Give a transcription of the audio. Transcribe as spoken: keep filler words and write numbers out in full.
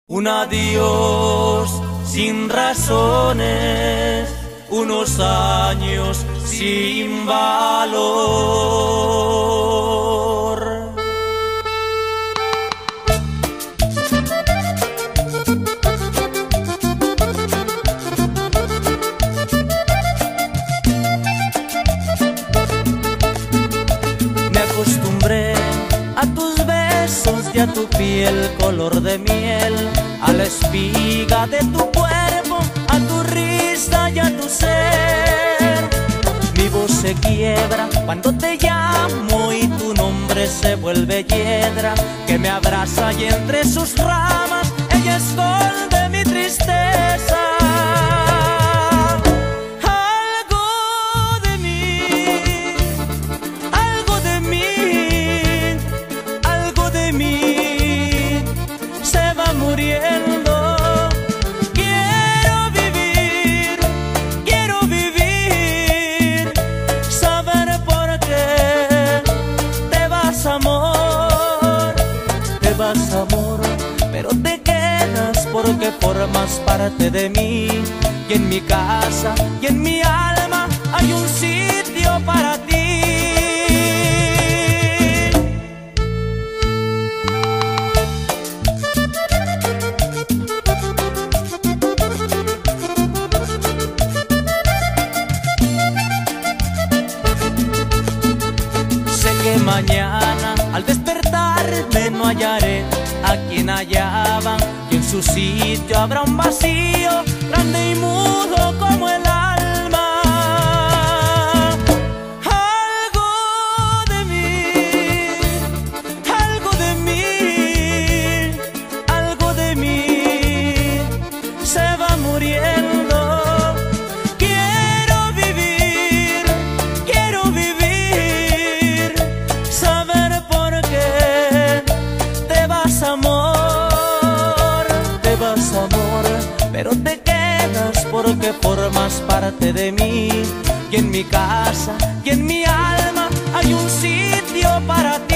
Un adiós sin razones, unos años sin valor. Me acostumbré a tus besos y a tu piel color de miel, a la espiga de tu cuerpo, a tu risa y a tu ser. Mi voz se quiebra cuando te llamo y tu nombre se vuelve hiedra, que me abraza y entre sus ramas ella esconde mi tristeza. Muriendo, quiero vivir, quiero vivir, saber por qué te vas, amor, te vas, amor, pero te quedas porque formas parte de mí, y en mi casa y en mi alma hay un sitio para ti. Mañana al despertarme no hallaré a quien hallaban, y en su sitio habrá un vacío grande y mudo como el alma. Algo de mí, algo de mí, algo de mí se va muriendo. Amor, te vas, amor, pero te quedas porque formas parte de mí, y en mi casa y en mi alma hay un sitio para ti.